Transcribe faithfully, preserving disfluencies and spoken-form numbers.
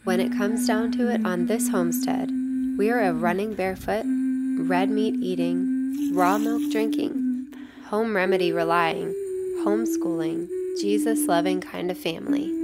When it comes down to it on this homestead, we are a running barefoot, red meat eating, raw milk drinking, home remedy relying, homeschooling, Jesus loving kind of family.